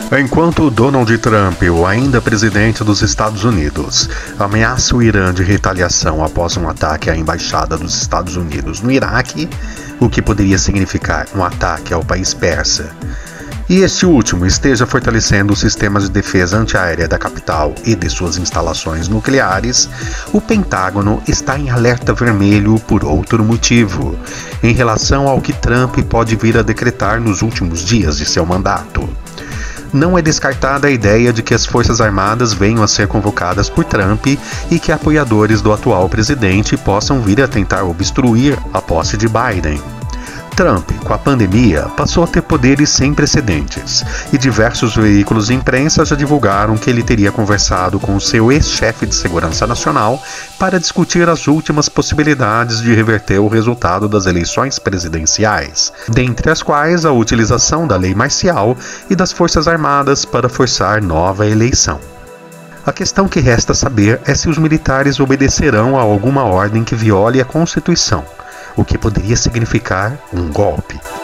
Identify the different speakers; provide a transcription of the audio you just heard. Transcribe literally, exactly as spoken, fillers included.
Speaker 1: Enquanto Donald Trump, o ainda presidente dos Estados Unidos, ameaça o Irã de retaliação após um ataque à embaixada dos Estados Unidos no Iraque, o que poderia significar um ataque ao país persa, e este último esteja fortalecendo os sistemas de defesa antiaérea da capital e de suas instalações nucleares, o Pentágono está em alerta vermelho por outro motivo, em relação ao que Trump pode vir a decretar nos últimos dias de seu mandato. Não é descartada a ideia de que as Forças Armadas venham a ser convocadas por Trump e que apoiadores do atual presidente possam vir a tentar obstruir a posse de Biden. Trump, com a pandemia, passou a ter poderes sem precedentes, e diversos veículos de imprensa já divulgaram que ele teria conversado com o seu ex-chefe de segurança nacional para discutir as últimas possibilidades de reverter o resultado das eleições presidenciais, dentre as quais a utilização da lei marcial e das Forças Armadas para forçar nova eleição. A questão que resta saber é se os militares obedecerão a alguma ordem que viole a Constituição, o que poderia significar um golpe.